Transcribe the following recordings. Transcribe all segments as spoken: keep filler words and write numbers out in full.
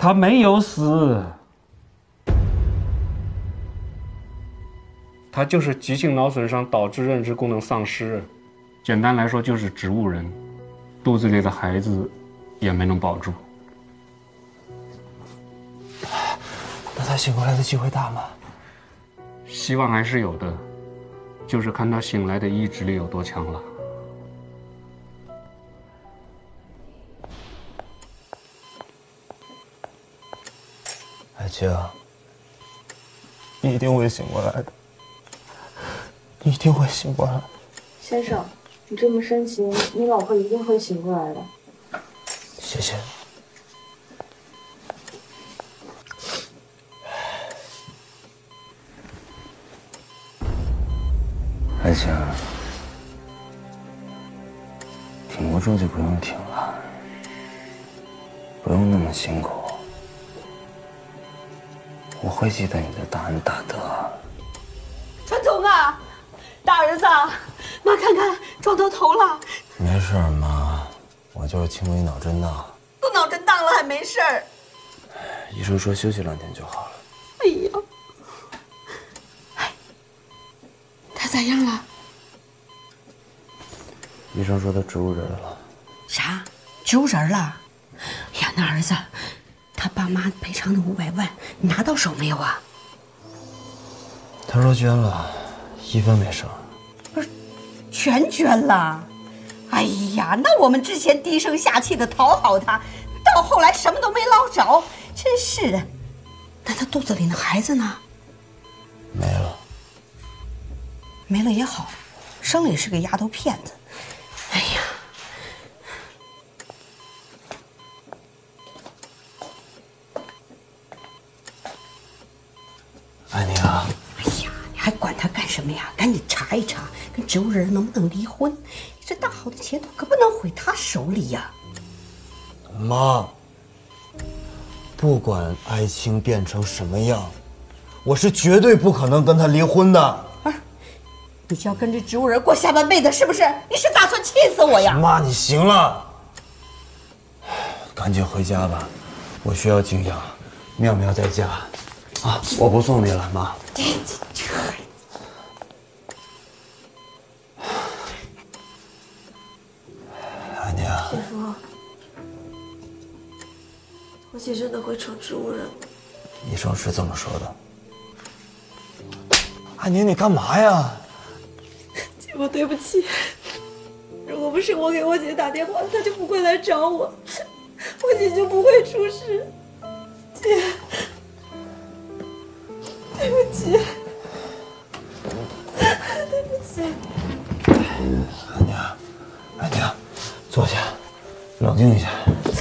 他没有死，他就是急性脑损伤导致认知功能丧失。简单来说就是植物人，肚子里的孩子也没能保住。 那他醒过来的机会大吗？ 希望还是有的，就是看他醒来的意志力有多强了。 爱青，你一定会醒过来的，你一定会醒过来。 先生，你这么深情，你老婆一定会醒过来的。 谢谢。爱情，挺不住就不用挺了，不用那么辛苦。我会记得你的大恩大德。 传总啊，大儿子，妈看看撞到头了。 没事，妈，我就是轻微脑震荡。 都脑震荡了还没事儿？ 医生说休息两天就好了。 哎呀，哎，他咋样了？ 医生说他植物人了。 啥？植物人了？哎呀，那儿子，他爸妈赔偿的五百万，你拿到手没有啊？ 他说捐了，一分没剩。 不是，全捐了。哎呀，那我们之前低声下气的讨好他，到后来什么都没捞着，真是的。那他肚子里那孩子呢？ 没了。 没了也好，生了也是个丫头片子。哎呀， 安妮啊！ 哎呀，你还管他干什么呀？赶紧查一查，跟植物人能不能离婚？这大好的前途可不能毁他手里呀！ 妈，不管艾青变成什么样，我是绝对不可能跟他离婚的。 不是，你就要跟这植物人过下半辈子，是不是？你是打算气死我呀？ 妈，你行了，赶紧回家吧，我需要静养。妙妙在家，啊，我不送你了，妈。安妮啊， 姐夫，我姐真的会成植物人吗？ 医生是这么说的。安妮，你干嘛呀？ 姐夫，对不起，如果不是我给我姐打电话，她就不会来找我，我姐就不会出事。姐，对不起，对不起。 安妮啊，安妮啊，坐下，冷静一下。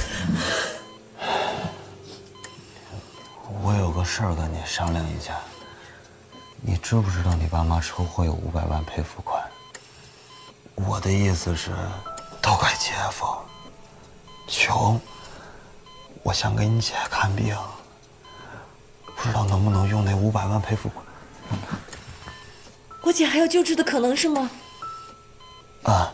我有个事儿跟你商量一下。你知不知道你爸妈车祸有五百万赔付款？我的意思是，都怪姐夫，穷。我想给你姐看病，不知道能不能用那五百万赔付款。 我姐还有救治的可能是吗？ 啊。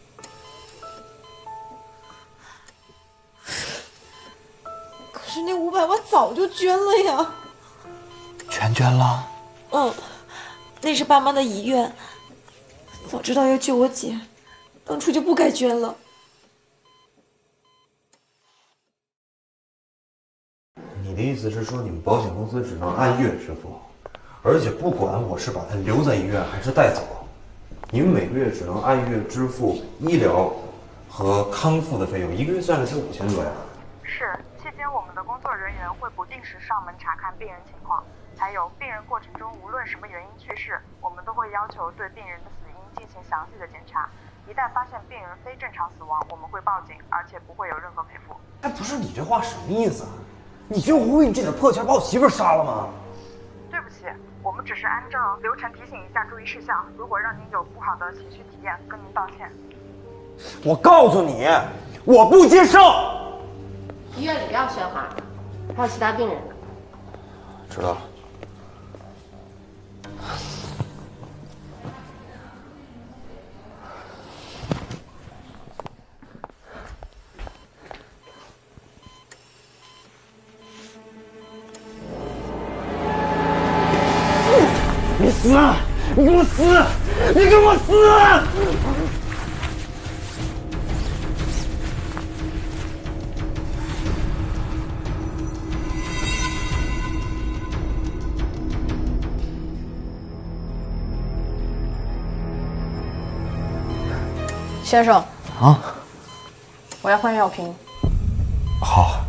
可是那五百万早就捐了呀。 全捐了？ 嗯，那是爸妈的遗愿。早知道要救我姐，当初就不该捐了。 你的意思是说，你们保险公司只能按月支付，而且不管我是把他留在医院还是带走，你们每个月只能按月支付医疗和康复的费用，一个月算了才五千多呀。 是，期间我们的工作人员会不定时上门查看病人情况，还有病人过程中无论什么原因去世，我们都会要求对病人的死因进行详细的检查。一旦发现病人非正常死亡，我们会报警，而且不会有任何赔付。 哎，不是你这话什么意思啊？你就无为你这点破钱把我媳妇杀了吗？ 对不起，我们只是按照流程提醒一下注意事项，如果让您有不好的情绪体验，跟您道歉。 我告诉你，我不接受。 医院里不要喧哗，还有其他病人呢。 知道了。 死！你给我死！你给我死！ 先生， 啊， 我要换药瓶。 好。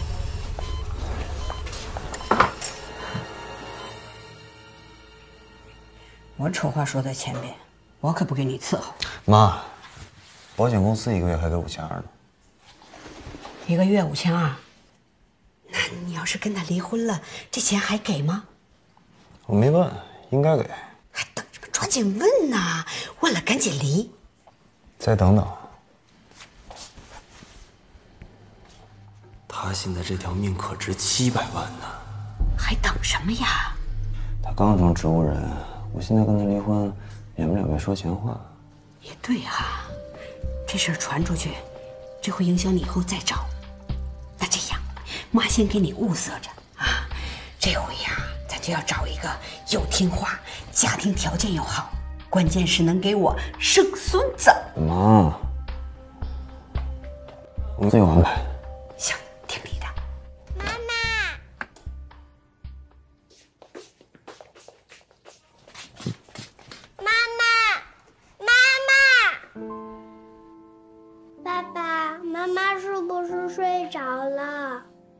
我丑话说在前边，我可不给你伺候。 妈，保险公司一个月还给五千二呢。 一个月五千二，那你要是跟他离婚了，这钱还给吗？ 我没问，应该给。 还等什么？抓紧问呐！问了赶紧离。 再等等。他现在这条命可值七百万呢。 还等什么呀？ 他刚成植物人，我现在跟他离婚，免不了被说闲话。 也对啊，这事儿传出去，这会影响你以后再找。那这样，妈先给你物色着啊，这回呀，咱就要找一个又听话、家庭条件又好，关键是能给我生孙子。 妈，我自有安排。 行，听你的。 妈妈，妈妈，妈妈，爸爸妈妈是不是睡着了？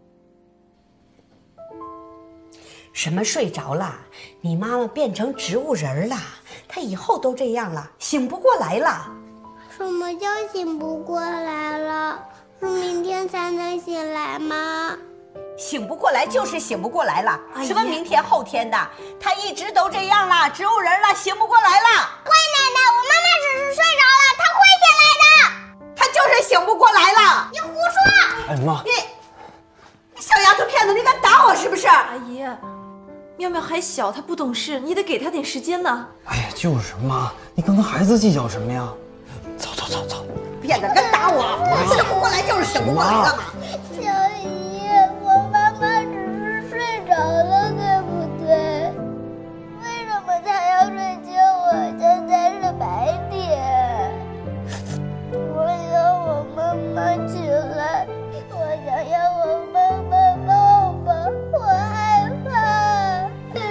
什么睡着了？你妈妈变成植物人了，她以后都这样了，醒不过来了。 什么叫醒不过来了？是明天才能醒来吗？ 醒不过来就是醒不过来了， 哎呀什么明天后天的，她一直都这样了，植物人了，醒不过来了。 坏奶奶，我妈妈只是睡着了，她会醒来的。 她就是醒不过来了。 你胡说！ 哎妈， 你小丫头片子，你敢打我是不是？ 阿姨，妙妙还小，她不懂事，你得给她点时间呢。 哎呀，就是妈，你跟个孩子计较什么呀？走走走走。 骗子敢打我，醒不过来就是醒不过来了嘛。 小姨，我妈妈只是睡着了，对不对？为什么她要睡觉啊？现在是白天。我想我妈妈起来，我想要我妈妈抱抱，我害怕。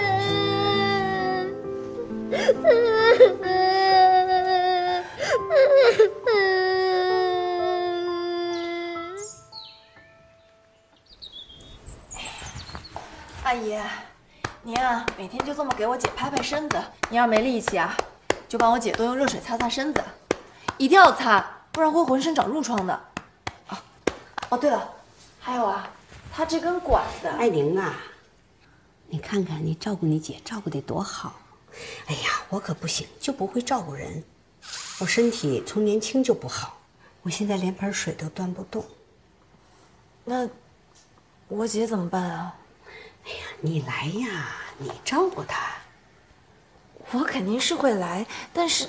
阿姨，您啊，每天就这么给我姐拍拍身子。您要没力气啊，就帮我姐多用热水擦擦身子，一定要擦，不然会浑身长褥疮的。啊，哦对了，还有啊，她这根管子， 爱玲啊，你看看你照顾你姐照顾得多好。哎呀，我可不行，就不会照顾人。我身体从年轻就不好，我现在连盆水都端不动。 那我姐怎么办啊？ 哎呀，你来呀，你照顾她。 我肯定是会来，但是，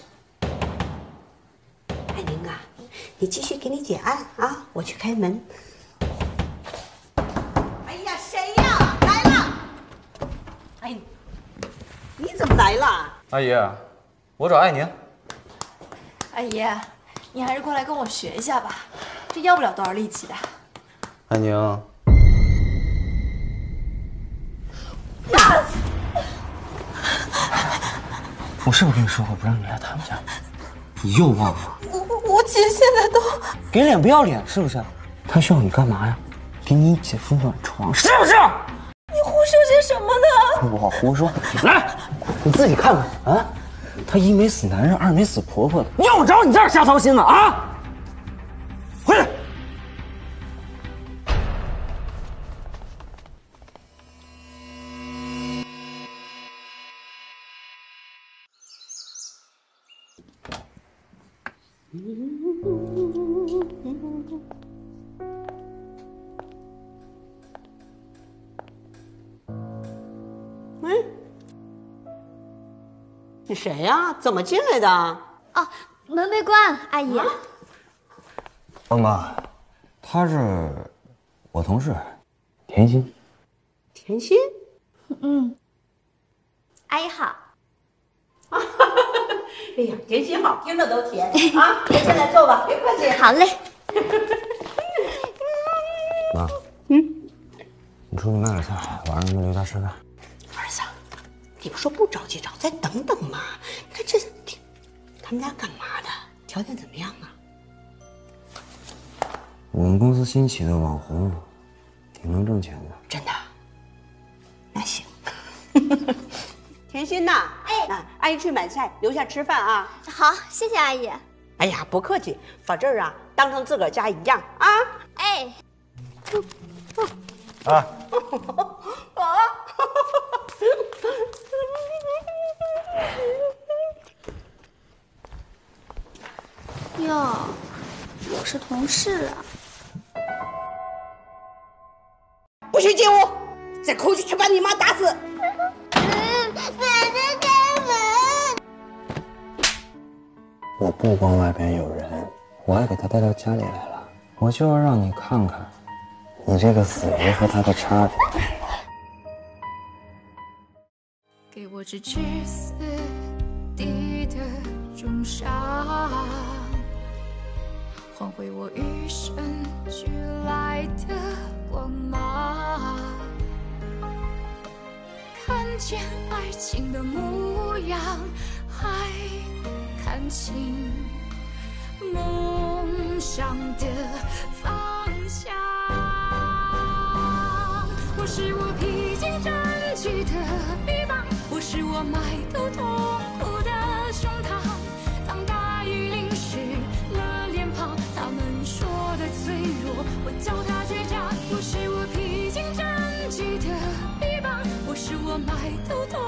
爱玲啊，你继续给你姐按啊，我去开门。哎呀，谁呀？来了！哎，你怎么来了？ 阿姨，我找艾宁。 阿姨，你还是过来跟我学一下吧，这要不了多少力气的。 艾宁，我是不是跟你说过不让你来他们家？你又忘了？ 我我姐现在都给脸不要脸是不是？他需要你干嘛呀？给你姐夫暖床是不是？ 你胡说些什么呢？ 我胡说，来，你自己看看啊！他一没死男人，二没死婆婆的，用得着你这儿瞎操心吗？啊！回来。 你谁呀？怎么进来的？ 哦，门没关，阿姨。 哦妈，他是我同事，甜心。 甜心？ 嗯，阿姨好。 哎呀，甜心好，听着都甜啊！先来坐吧，别客气。 好嘞。 妈， 嗯， 你出去买点菜，晚上我们留家吃饭。 儿子，你不说不着急找，再等等嘛。你看这，他们家干嘛的？条件怎么样啊？ 我们公司新起的网红，挺能挣钱的。 真的？那行。甜心呐，哎，那阿姨去买菜，留下吃饭啊。 好，谢谢阿姨。 哎呀，不客气，把这儿啊当成自个儿家一样啊。 哎。 啊。 啊。 哟，我是同事啊。 不许进屋！再哭下去把你妈打死！ 奶奶开门！ 我不光外边有人，我还给他带到家里来了。我就要让你看看，你这个死人和他的差别。 给我直至死地的重伤，换回我与生俱来的光芒。看见爱情的模样，还看清梦想的方向。我是我披荆斩棘的臂膀，我是我埋头痛苦的胸膛。当大雨淋湿了脸庞，他们说的脆弱，我叫它倔强。我是我披荆斩棘的臂膀，我是我埋头痛